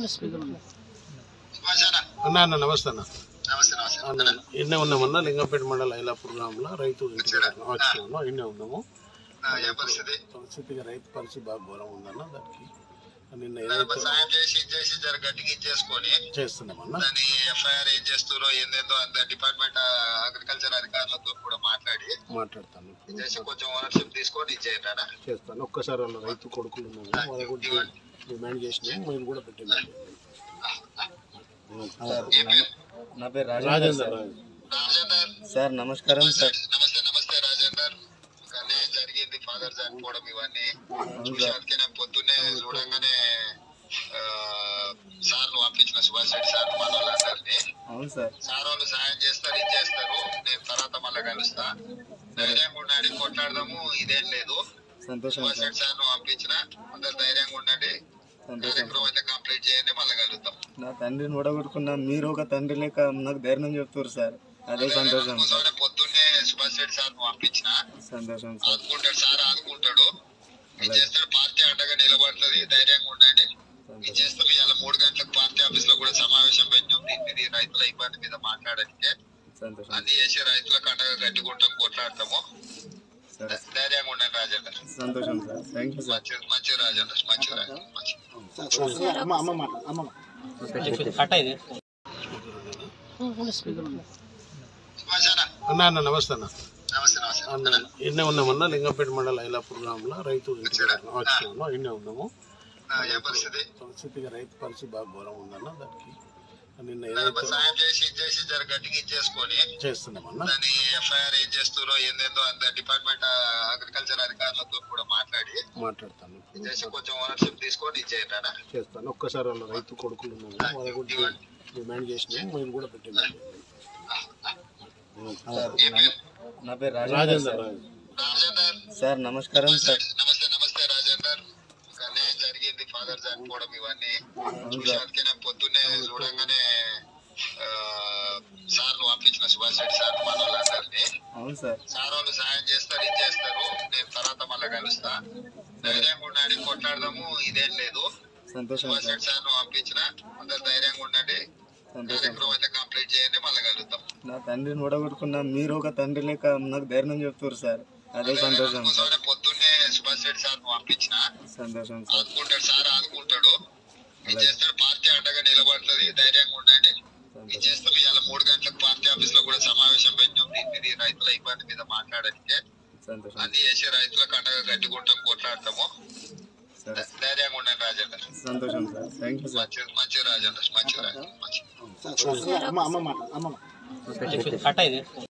అన్న అన్న నమస్తే అన్న. అన్న ఎన్నే ఉన్నామన్నా లింగంపేట మండల ఐలాపూర్ గ్రామంలో రైతు వచ్చినాము. ఎన్నే ఉన్నాము. పరిస్థితిగా రైతు పరిస్థితి బాగా ఘోరం ఉందన్న. దానికి నిన్న చేస్తున్నామన్నా. ఎఫ్ఐఆర్ ఏం చేస్తారో ఏందేందో డిపార్ట్మెంట్ అగ్రికల్చర్ అధికారులతో కూడా మాట్లాడతాను. కొంచెం ఓనర్షిప్ తీసుకొని చేస్తాను. ఒక్కసారి వాళ్ళ రైతు కొడుకులు ఉన్నాము, వాళ్ళ కూడా డిమాండ్ చేసినాము. మేము కూడా పెట్టినాము. నా పేరు రాజేందర్ సార్. నమస్కారం సార్. నమస్తే రాజేందర్. అన్యాయం జరిగింది, ఫాదర్ చనిపోవడం ఇవన్నీ చూసాకే నేను పొద్దున్నే చూడంగానే సార్ ను పంపించిన సుభాష్ రెడ్డి సార్ మన వాళ్ళందరినీ. అవును సార్. సార్ వాళ్ళు సాయం చేస్తారు, ఇది చేస్తారు, నేను తర్వాత మళ్ళీ కలుస్తా, ధైర్యంగా ఉండండి, కొట్లాడదాము, ఇదేం లేదు. సుభాష్ రెడ్డి సార్ ను పంపించిన, అందరు ధైర్యంగా ఉండండి, కార్యక్రమం అయితే కంప్లీట్ చేయండి, మళ్ళీ కలుద్దాం. నా తండ్రిని ఓడగొట్టుకున్నా, మీరు ఒక తండ్రి లేక నాకు ధైర్యం చెప్తారు సార్. అదే సంతోషం. పొద్దున్నే సుభాష్ రెడ్డి సార్ ను పంపించిన, సంతోషం. ఆదుకుంటాడు సార్, ఆదుకుంటాడు, ఇది చేస్తాడు, పార్టీ అండగా నిలబడుతుంది, ధైర్యంగా ఉండండి, ఇది చేస్తాం. ఇవాళ 3 గంటలకు పార్టీ ఆఫీస్ లో కూడా సమావేశం పెట్టాం, దీన్ని రైతుల ఇబ్బంది మీద మాట్లాడడానికి. అన్ని చేసి రైతులకు అండగా గట్టికుంటాం, కొట్లాడతాము, ధైర్యంగా ఉండండి రాజేందర్. సంతోషం సార్. Thank you sir. మంచి రాజేందర్, మంచి రాజేందర్. అన్న అన్న నమస్తే అన్న. అన్న ఎన్నే ఉన్నామన్నా లింగంపేట మండల ఐలాపూర్ గ్రామంలో రైతు వచ్చినాము. ఎన్నే ఉన్నాము. పరిస్థితిగా రైతు పరిస్థితి బాగా ఘోరం ఉందన్న. దానికి నిన్న సాయం చేసి గట్టిగా ఇచ్చేసుకొని చేస్తున్నామన్నా. ఎఫ్ఐఆర్ ఏం చేస్తారో ఏందేందో డిపార్ట్మెంట్ అగ్రికల్చర్ అధికారులతో కూడా మాట్లాడతాను. కొంచెం ఓనర్షిప్ తీసుకొని చేస్తాను. ఒక్కసారి వాళ్ళ రైతు కొడుకులు ఉన్నాము, వాళ్ళ కూడా డిమాండ్ చేసినాము. మేము కూడా పెట్టినాము. నా పేరు రాజేందర్ సార్. నమస్కారం సార్. నమస్తే రాజేందర్. అన్యాయం జరిగింది, ఫాదర్ చనిపోవడం ఇవన్నీ చూసాకే నేను పొద్దున్నే చూడంగానే సార్ ను పంపించిన సుభాష్ రెడ్డి సార్ మన వాళ్ళందరినీ. అవును సార్. సార్ వాళ్ళు సాయం చేస్తారు, ఇది చేస్తారు, నేను తర్వాత మళ్ళీ కలుస్తా, ధైర్యంగా ఉండండి, కొట్లాడదాము, ఇదేం లేదు. సుభాష్ రెడ్డి సార్ ను పంపించిన, అందరు ధైర్యంగా ఉండండి, కార్యక్రమం అయితే కంప్లీట్ చేయండి, మళ్ళీ కలుద్దాం. నా తండ్రిని ఓడగొట్టుకున్నా, మీరు ఒక తండ్రి లేక నాకు ధైర్యం చెప్తారు సార్. అదే సంతోషం. పొద్దున్నే సుభాష్ రెడ్డి సార్ ను పంపించిన, సంతోషం. ఆదుకుంటాడు సార్, ఆదుకుంటాడు, ఇది చేస్తాడు, పార్టీ అండగా నిలబడుతుంది, ధైర్యంగా ఉండండి, ఇది చేస్తాం. ఇవాళ 3 గంటలకు పార్టీ ఆఫీస్ లో కూడా సమావేశం పెట్టాం, దీన్ని రైతుల ఇబ్బంది మీద మాట్లాడడానికి. అన్ని చేసి రైతులకు అండగా గట్టికుంటాం, కొట్లాడతాము, ధైర్యంగా ఉండండి రాజేందర్. సంతోషం సార్. Thank you sir. మంచి రాజేందర్, మంచి రాజేందర్.